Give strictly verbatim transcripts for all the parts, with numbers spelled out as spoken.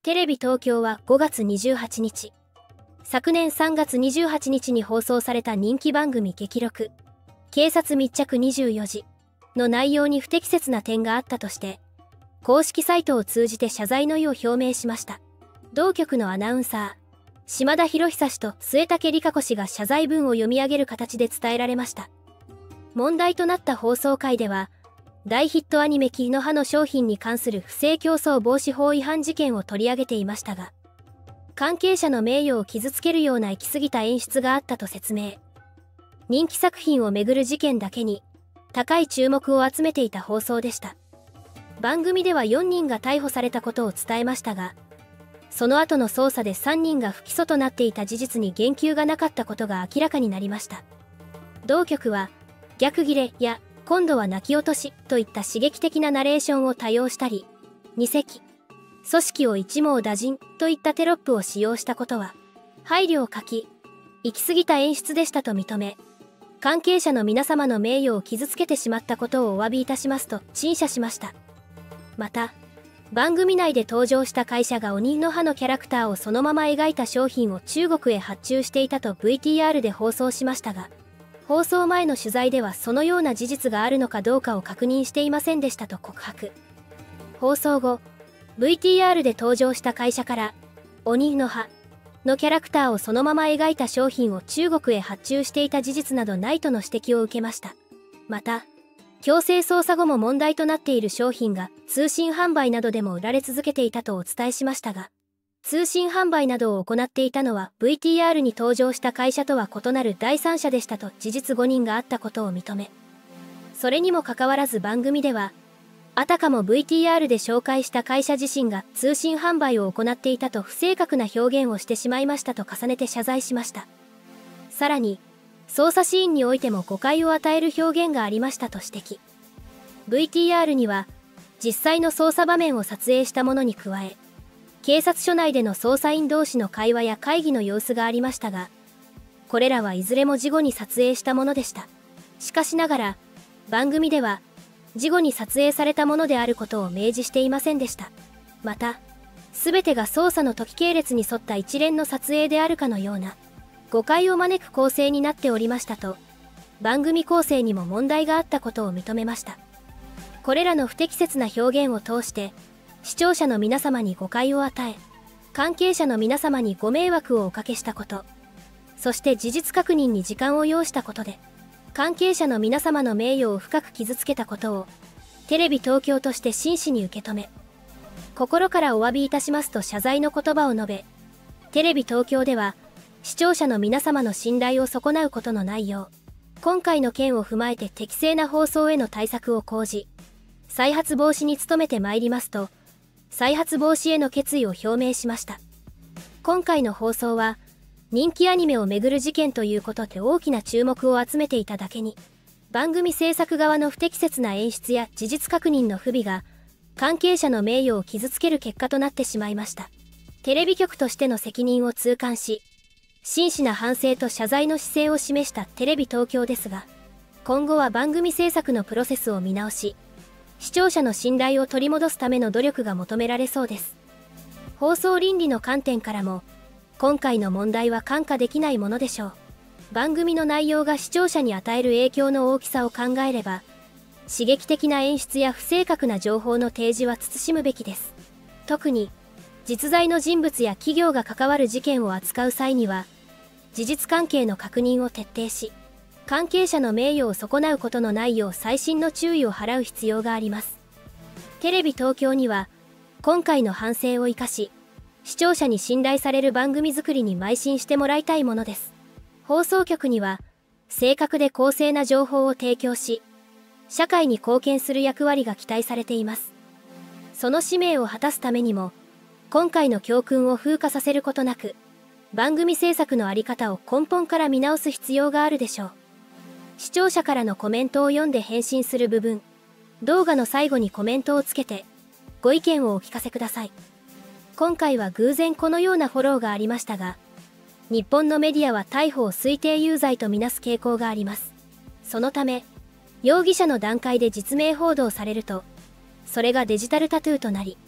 テレビ東京はごがつにじゅうはちにち、昨年さんがつにじゅうはちにちに放送された人気番組激録、警察密着にじゅうよじの内容に不適切な点があったとして、公式サイトを通じて謝罪の意を表明しました。同局のアナウンサー、島田博久氏と末竹理香子氏が謝罪文を読み上げる形で伝えられました。問題となった放送回では、大ヒットアニメ木の葉の商品に関する不正競争防止法違反事件を取り上げていましたが、関係者の名誉を傷つけるような行き過ぎた演出があったと説明。人気作品をめぐる事件だけに高い注目を集めていた放送でした。番組ではよんにんが逮捕されたことを伝えましたが、その後の捜査でさんにんが不起訴となっていた事実に言及がなかったことが明らかになりました。同局は逆ギレや今度は泣き落としといった刺激的なナレーションを多用したり、二隻、組織を一網打尽といったテロップを使用したことは、配慮を欠き、行き過ぎた演出でしたと認め、関係者の皆様の名誉を傷つけてしまったことをお詫びいたしますと陳謝しました。また、番組内で登場した会社が鬼の葉のキャラクターをそのまま描いた商品を中国へ発注していたと ブイティーアール で放送しましたが、放送前の取材ではそのような事実があるのかどうかを確認していませんでしたと告白。放送後、ブイティーアール で登場した会社から、鬼の葉のキャラクターをそのまま描いた商品を中国へ発注していた事実などないとの指摘を受けました。また、強制捜査後も問題となっている商品が通信販売などでも売られ続けていたとお伝えしましたが、通信販売などを行っていたのは ブイティーアール に登場した会社とは異なる第三者でしたと事実誤認があったことを認め、それにもかかわらず番組では、あたかも ブイティーアール で紹介した会社自身が通信販売を行っていたと不正確な表現をしてしまいましたと重ねて謝罪しました。さらに、捜査シーンにおいても誤解を与える表現がありましたと指摘。ブイティーアール には、実際の捜査場面を撮影したものに加え、警察署内での捜査員同士の会話や会議の様子がありましたが、これらはいずれも事後に撮影したものでした。しかしながら、番組では、事後に撮影されたものであることを明示していませんでした。また、すべてが捜査の時系列に沿った一連の撮影であるかのような、誤解を招く構成になっておりましたと、番組構成にも問題があったことを認めました。これらの不適切な表現を通して、視聴者の皆様に誤解を与え、関係者の皆様にご迷惑をおかけしたこと、そして事実確認に時間を要したことで、関係者の皆様の名誉を深く傷つけたことを、テレビ東京として真摯に受け止め、心からお詫びいたしますと謝罪の言葉を述べ、テレビ東京では、視聴者の皆様の信頼を損なうことのないよう、今回の件を踏まえて適正な放送への対策を講じ、再発防止に努めてまいりますと、再発防止への決意を表明しました。今回の放送は、人気アニメをめぐる事件ということで大きな注目を集めていただけに、番組制作側の不適切な演出や事実確認の不備が、関係者の名誉を傷つける結果となってしまいました。テレビ局としての責任を痛感し、真摯な反省と謝罪の姿勢を示したテレビ東京ですが、今後は番組制作のプロセスを見直し、視聴者の信頼を取り戻すための努力が求められそうです。放送倫理の観点からも、今回の問題は看過できないものでしょう。番組の内容が視聴者に与える影響の大きさを考えれば、刺激的な演出や不正確な情報の提示は慎むべきです。特に、実在の人物や企業が関わる事件を扱う際には、事実関係の確認を徹底し、関係者の名誉を損なうことのないよう細心の注意を払う必要があります。テレビ東京には、今回の反省を生かし、視聴者に信頼される番組作りに邁進してもらいたいものです。放送局には、正確で公正な情報を提供し、社会に貢献する役割が期待されています。その使命を果たすためにも、今回の教訓を風化させることなく、番組制作のあり方を根本から見直す必要があるでしょう。視聴者からのコメントを読んで返信する部分、動画の最後にコメントをつけて、ご意見をお聞かせください。今回は偶然このようなフォローがありましたが、日本のメディアは逮捕を推定有罪とみなす傾向があります。そのため、容疑者の段階で実名報道されると、それがデジタルタトゥーとなり、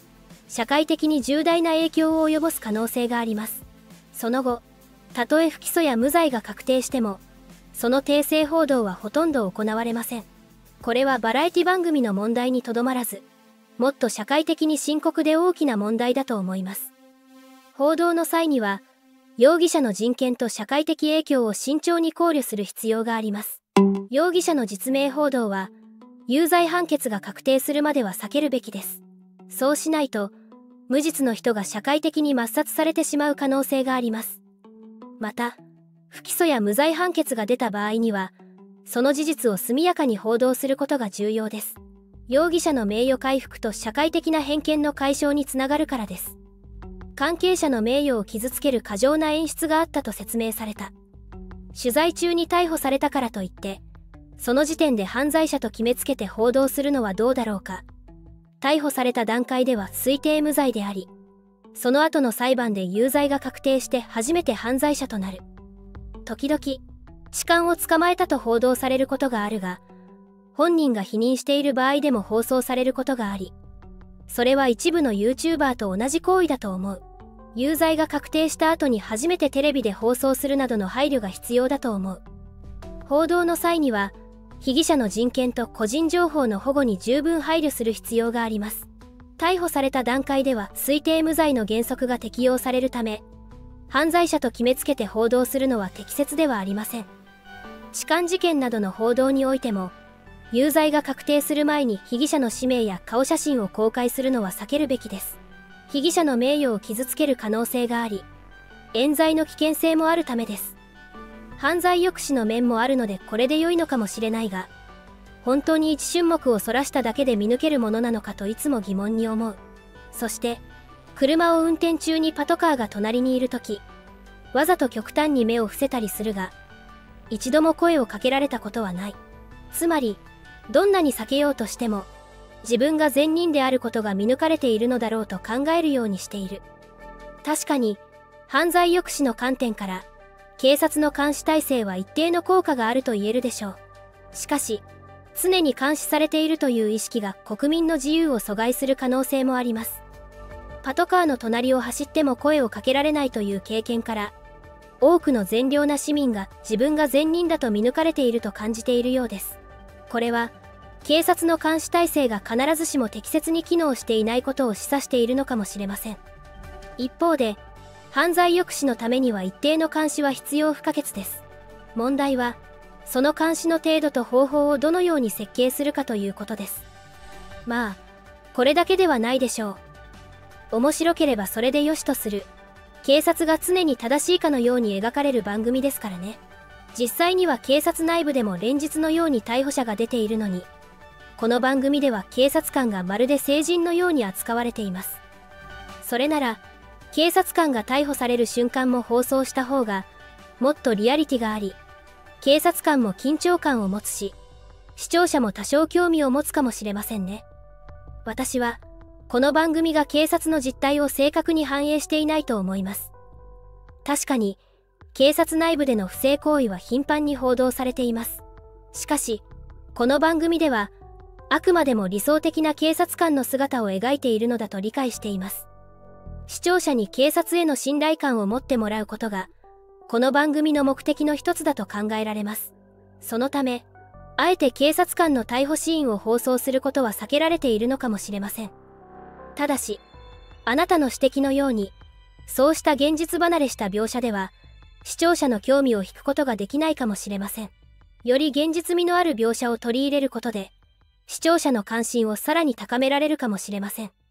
社会的に重大な影響を及ぼす可能性があります。その後、たとえ不起訴や無罪が確定しても、その訂正報道はほとんど行われません。これはバラエティ番組の問題にとどまらず、もっと社会的に深刻で大きな問題だと思います。報道の際には、容疑者の人権と社会的影響を慎重に考慮する必要があります。容疑者の実名報道は、有罪判決が確定するまでは避けるべきです。そうしないと、無実の人が社会的に抹殺されてしまう可能性があります。また、不起訴や無罪判決が出た場合には、その事実を速やかに報道することが重要です。容疑者の名誉回復と社会的な偏見の解消につながるからです。関係者の名誉を傷つける過剰な演出があったと説明された。取材中に逮捕されたからといって、その時点で犯罪者と決めつけて報道するのはどうだろうか。逮捕された段階では推定無罪であり、その後の裁判で有罪が確定して初めて犯罪者となる。時々、痴漢を捕まえたと報道されることがあるが、本人が否認している場合でも放送されることがあり、それは一部の YouTuber と同じ行為だと思う。有罪が確定した後に初めてテレビで放送するなどの配慮が必要だと思う。報道の際には、被疑者の人権と個人情報の保護に十分配慮する必要があります。逮捕された段階では推定無罪の原則が適用されるため、犯罪者と決めつけて報道するのは適切ではありません。痴漢事件などの報道においても、有罪が確定する前に被疑者の氏名や顔写真を公開するのは避けるべきです。被疑者の名誉を傷つける可能性があり、冤罪の危険性もあるためです。犯罪抑止の面もあるのでこれで良いのかもしれないが、本当に一瞬目をそらしただけで見抜けるものなのかといつも疑問に思う。そして、車を運転中にパトカーが隣にいるとき、わざと極端に目を伏せたりするが、一度も声をかけられたことはない。つまり、どんなに避けようとしても、自分が善人であることが見抜かれているのだろうと考えるようにしている。確かに、犯罪抑止の観点から、警察の監視体制は一定の効果があると言えるでしょう。しかし、常に監視されているという意識が国民の自由を阻害する可能性もあります。パトカーの隣を走っても声をかけられないという経験から、多くの善良な市民が自分が善人だと見抜かれていると感じているようです。これは、警察の監視体制が必ずしも適切に機能していないことを示唆しているのかもしれません。一方で、犯罪抑止のためには一定の監視は必要不可欠です。問題は、その監視の程度と方法をどのように設計するかということです。まあ、これだけではないでしょう。面白ければそれでよしとする。警察が常に正しいかのように描かれる番組ですからね。実際には警察内部でも連日のように逮捕者が出ているのに、この番組では警察官がまるで聖人のように扱われています。それなら、警察官が逮捕される瞬間も放送した方が、もっとリアリティがあり、警察官も緊張感を持つし、視聴者も多少興味を持つかもしれませんね。私は、この番組が警察の実態を正確に反映していないと思います。確かに、警察内部での不正行為は頻繁に報道されています。しかし、この番組では、あくまでも理想的な警察官の姿を描いているのだと理解しています。視聴者に警察への信頼感を持ってもらうことが、この番組の目的の一つだと考えられます。そのため、あえて警察官の逮捕シーンを放送することは避けられているのかもしれません。ただし、あなたの指摘のように、そうした現実離れした描写では、視聴者の興味を引くことができないかもしれません。より現実味のある描写を取り入れることで、視聴者の関心をさらに高められるかもしれません。